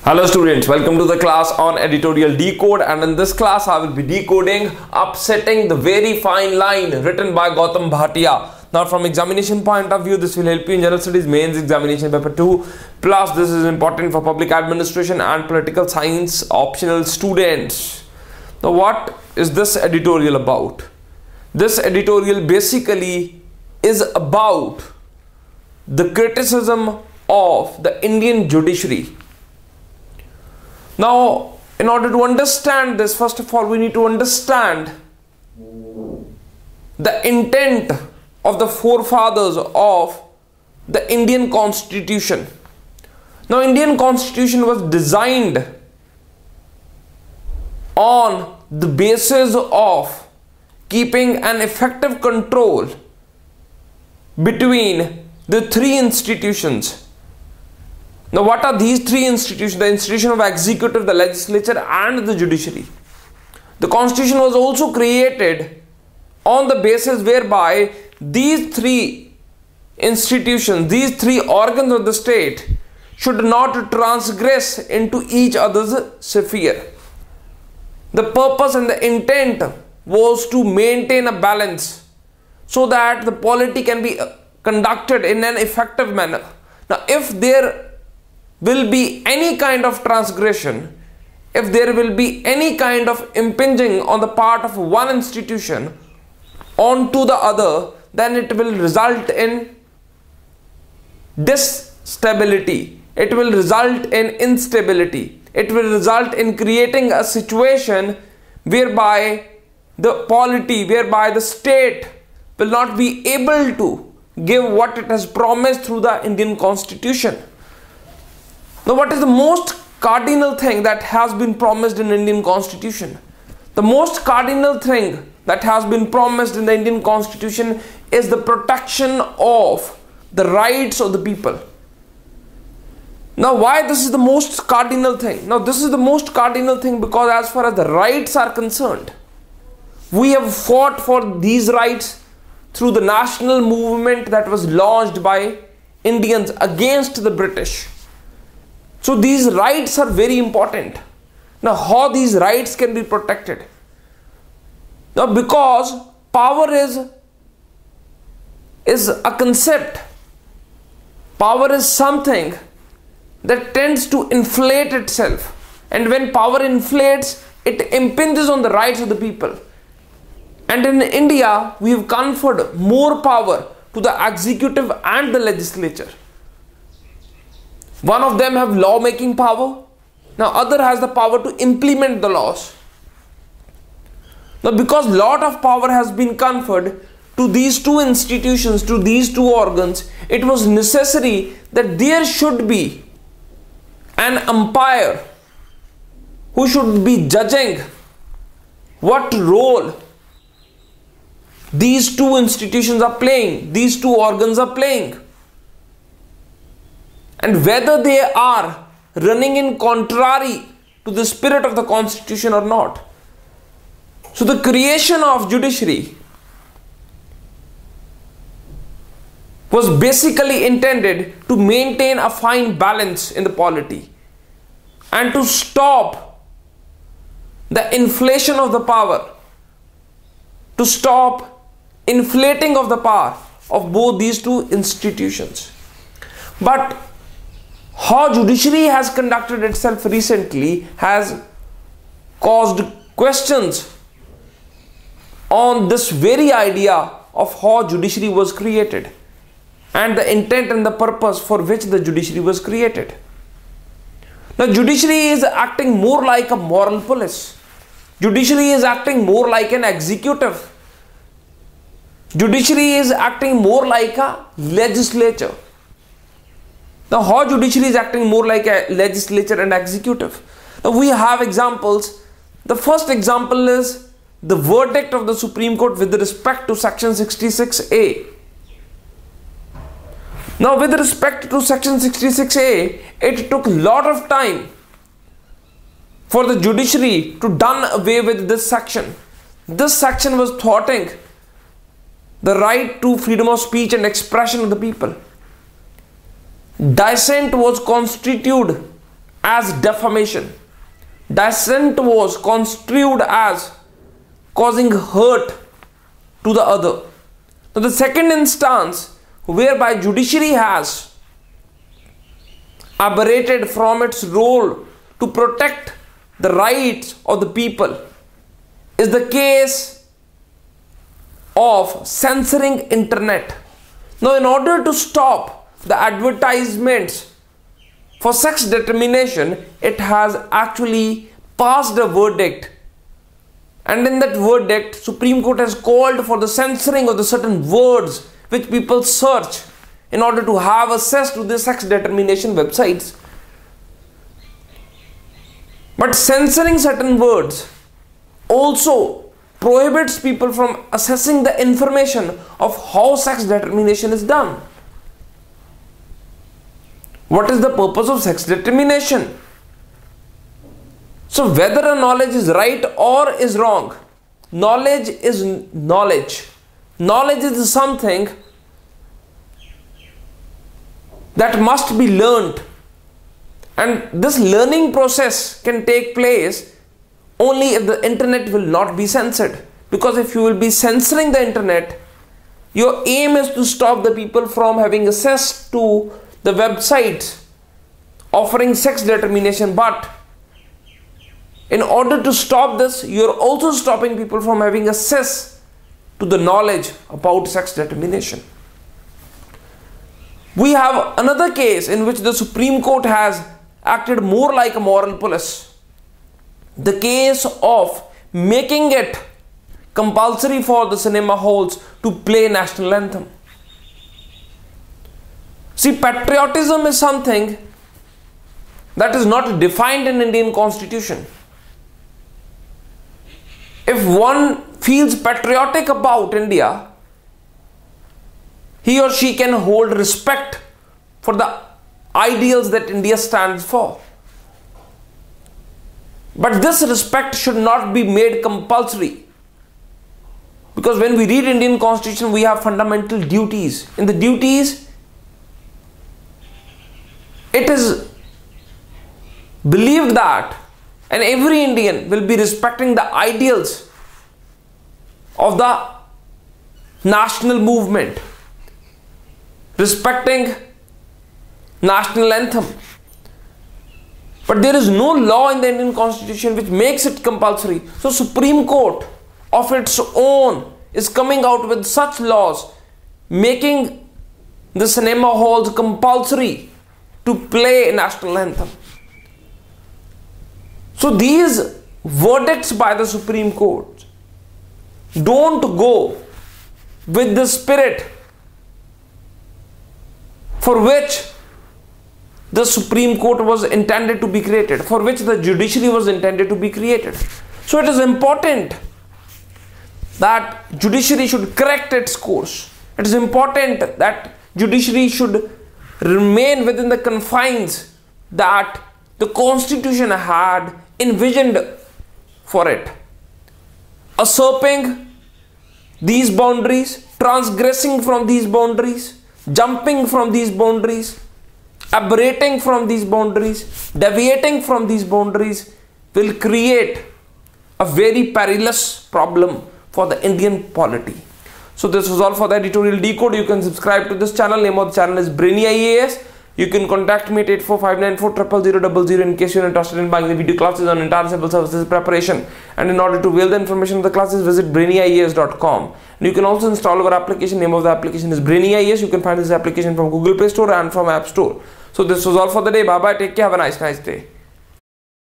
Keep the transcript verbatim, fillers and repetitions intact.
Hello students, welcome to the class on editorial decode, and in this class I will be decoding Upsetting the Very Fine Line, written by Gautam Bhatia. Now from examination point of view, this will help you in general studies mains examination paper two, plus this is important for public administration and political science optional students. Now what is this editorial about? This editorial basically is about the criticism of the Indian judiciary. Now, in order to understand this, first of all, we need to understand the intent of the forefathers of the Indian Constitution. Now, Indian Constitution was designed on the basis of keeping an effective control between the three institutions. Now, what are these three institutions? The institution of executive, the legislature, and the judiciary. The constitution was also created on the basis whereby these three institutions, these three organs of the state should not transgress into each other's sphere. The purpose and the intent was to maintain a balance so that the polity can be conducted in an effective manner. Now, if there will be any kind of transgression, if there will be any kind of impinging on the part of one institution onto the other, then it will result in disstability, it will result in instability, it will result in creating a situation whereby the polity, whereby the state will not be able to give what it has promised through the Indian Constitution. Now, what is the most cardinal thing that has been promised in the Indian Constitution? The most cardinal thing that has been promised in the Indian Constitution is the protection of the rights of the people. Now, why this is the most cardinal thing? Now, this is the most cardinal thing because as far as the rights are concerned, we have fought for these rights through the national movement that was launched by Indians against the British. So these rights are very important. Now, how these rights can be protected? Now, because power is, is a concept. Power is something that tends to inflate itself. And when power inflates, it impinges on the rights of the people. And in India, we have conferred more power to the executive and the legislature. One of them have law-making power. Now, other has the power to implement the laws. Now, because lot of power has been conferred to these two institutions, to these two organs, it was necessary that there should be an umpire who should be judging what role these two institutions are playing, these two organs are playing, and whether they are running in contrary to the spirit of the Constitution or not. So the creation of judiciary was basically intended to maintain a fine balance in the polity and to stop the inflation of the power, to stop inflating of the power of both these two institutions. But how judiciary has conducted itself recently has caused questions on this very idea of how judiciary was created and the intent and the purpose for which the judiciary was created. Now, judiciary is acting more like a moral police. Judiciary is acting more like an executive. Judiciary is acting more like a legislature. Now, how judiciary is acting more like a legislature and executive? Now, we have examples. The first example is the verdict of the Supreme Court with respect to section sixty-six A. Now, with respect to section sixty-six A, it took a lot of time for the judiciary to done away with this section. This section was thwarting the right to freedom of speech and expression of the people. Dissent was constituted as defamation. Dissent was construed as causing hurt to the other. Now the second instance whereby judiciary has aberrated from its role to protect the rights of the people is the case of censoring internet. Now in order to stop the advertisements for sex determination, it has actually passed a verdict, and in that verdict Supreme Court has called for the censoring of the certain words which people search in order to have access to the sex determination websites. But censoring certain words also prohibits people from accessing the information of how sex determination is done. What is the purpose of sex determination? So whether a knowledge is right or is wrong, knowledge is knowledge. Knowledge is something that must be learned, and this learning process can take place only if the internet will not be censored. Because if you will be censoring the internet, your aim is to stop the people from having access to the websites offering sex determination, but in order to stop this, you are also stopping people from having access to the knowledge about sex determination. We have another case in which the Supreme Court has acted more like a moral police. The case of making it compulsory for the cinema halls to play national anthem. See, patriotism is something that is not defined in Indian Constitution. If one feels patriotic about India, he or she can hold respect for the ideals that India stands for. But this respect should not be made compulsory. Because when we read Indian Constitution, we have fundamental duties. In the duties, it is believed that and every Indian will be respecting the ideals of the national movement, respecting national anthem. But there is no law in the Indian Constitution which makes it compulsory. So Supreme Court of its own is coming out with such laws, making the cinema halls compulsory to play national anthem. So these verdicts by the Supreme Court don't go with the spirit for which the Supreme Court was intended to be created, for which the judiciary was intended to be created. So it is important that judiciary should correct its course. It is important that judiciary should remain within the confines that the Constitution had envisioned for it. Usurping these boundaries, transgressing from these boundaries, jumping from these boundaries, aberrating from these boundaries, deviating from these boundaries will create a very perilous problem for the Indian polity. So this was all for the editorial decode. You can subscribe to this channel. Name of the channel is BrainyIAS. You can contact me at eight four five nine four zero zero zero zero zero in case you are interested in buying the video classes on entire civil services preparation. And in order to avail the information of the classes, visit brainy I A S dot com. And you can also install our application. Name of the application is BrainyIAS. You can find this application from Google Play Store and from App Store. So this was all for the day. Bye bye. Take care. Have a nice, nice day.